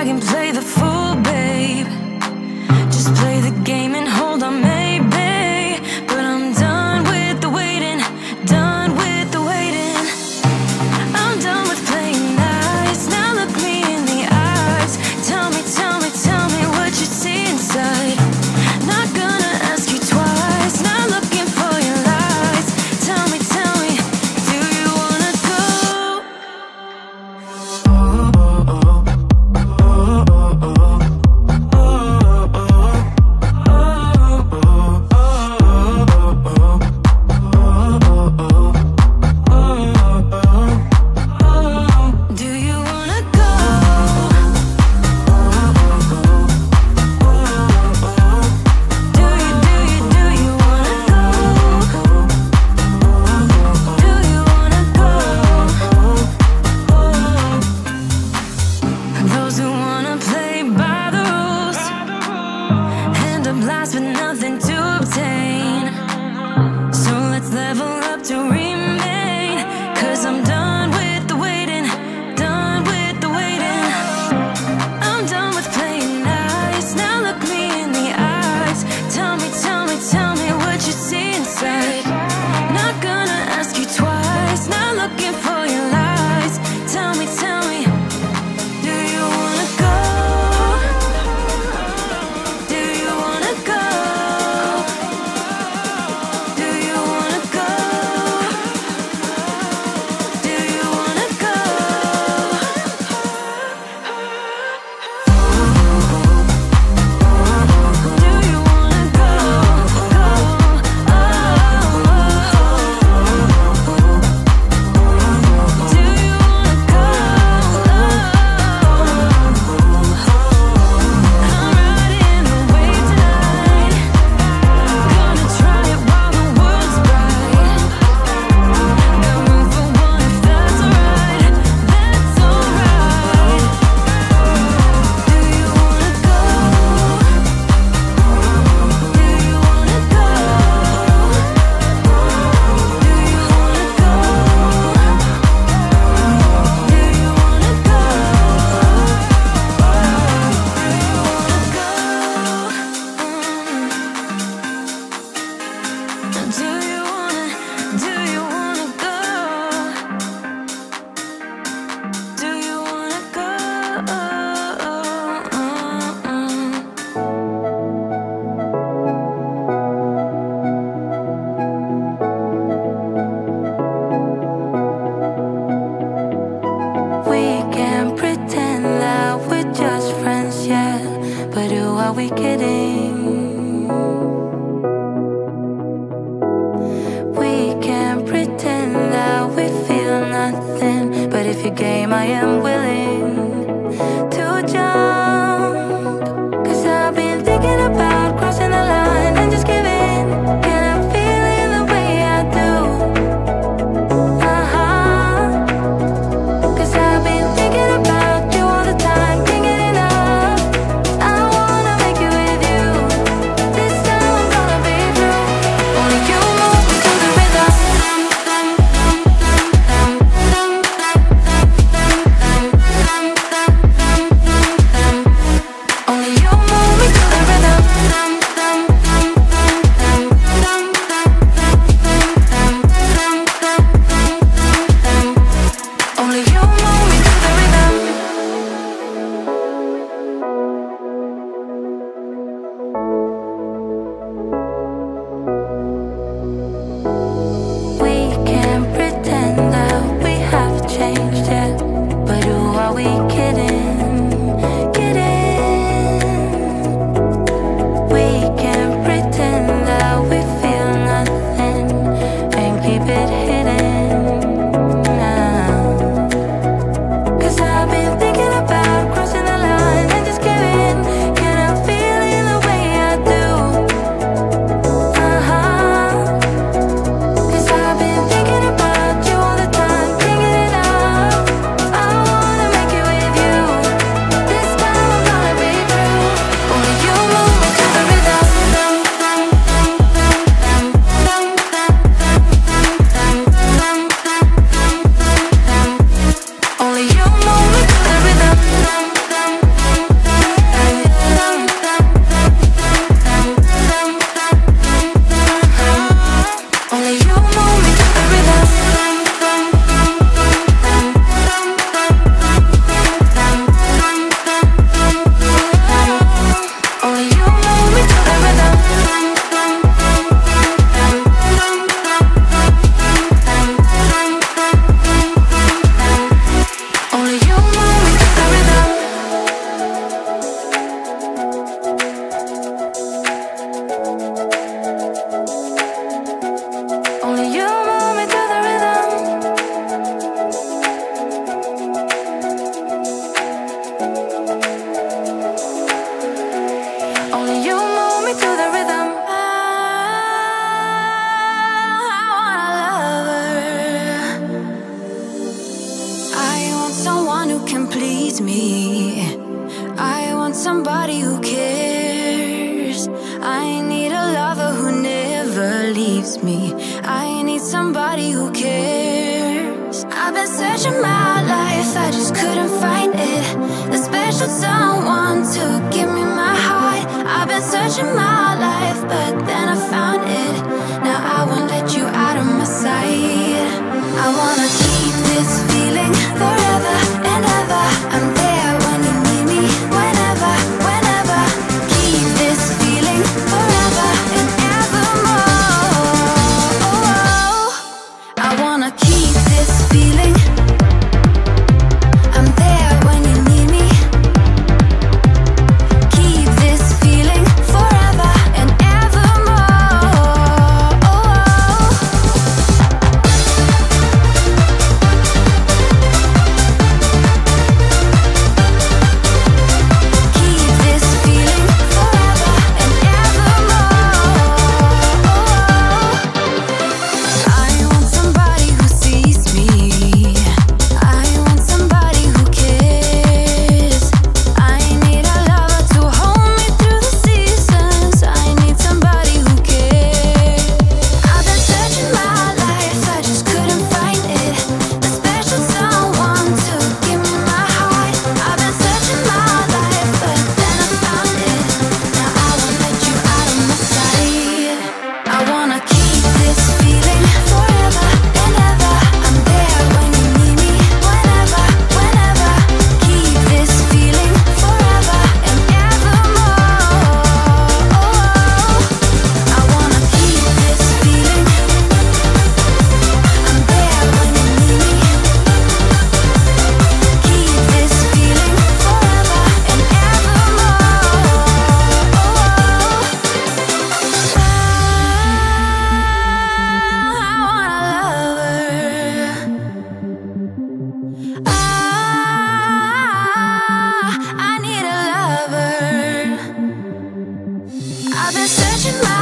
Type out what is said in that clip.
can play the fool, babe. Just play the game and hold on, maybe. But I'm done with the waiting, done with the waiting. I'm done with playing nice. Now look me in the eyes. Tell me, tell me, tell me what you see inside. Not gonna ask you twice. Not looking for your lies. Tell me, do you wanna go? Do you wanna go? Do you wanna go? Do you wanna go? Those who wanna play by the rules end up last with nothing to obtain. So let's level up to remain. 'Cause I'm done with the waiting, done with the waiting. I'm done with playing nice. Now look me in the eyes. Tell me, tell me, tell me what you see inside. Not gonna ask you twice. Not looking for your lies. Tell me, do you wanna go? Do you wanna go? Do you wanna go? Do you wanna go? Do you wanna go? Do you wanna go? I'm riding the wave tonight. Gonna try it while the world's bright. Got room for one if that's alright. That's alright. Do you wanna go? Do you wanna go? Do you wanna go? Do you wanna go? Do you wanna go? Do you wanna go? We can pretend that we're just friends, yeah. But who are we kidding? We can pretend that we feel nothing. But if you're game, I am willing to jump. 'Cause I've been thinking about crossing the line and just giving. And I'm feeling the way I do. 'Cause I've been thinking about you all the time. Can't get enough. I wanna make it with you. This time I'm gonna be true. Only you move me to the rhythm. somebody who cares. I need a lover who never leaves me. I need somebody who cares. I've been searching my life, I just couldn't find it. The special someone to give me my heart. I've been searching my life, but then I found it. Now I won't let you out of my sight. I wanna keep this feeling forever and ever. I'm there when you need me, whenever, whenever. Keep this feeling forever and evermore. I wanna keep this feeling. I'm there when you need me. Keep this feeling forever and evermore. Keep this feeling forever and evermore. I want somebody who sees me. I want somebody who cares. I need a lover to hold me through the seasons. I need somebody who cares. I've been searching my life, I just couldn't find it. The special someone to give me my heart. I've been searching my life, but then I found it. Now I won't let you out of my sight. I wanna keep this feeling forever and ever. I'm there when you need me, whenever, whenever. Keep this feeling forever and evermore. I wanna keep this feeling. I'm there when you need me. Keep this feeling forever and I need a lover. I've been searching my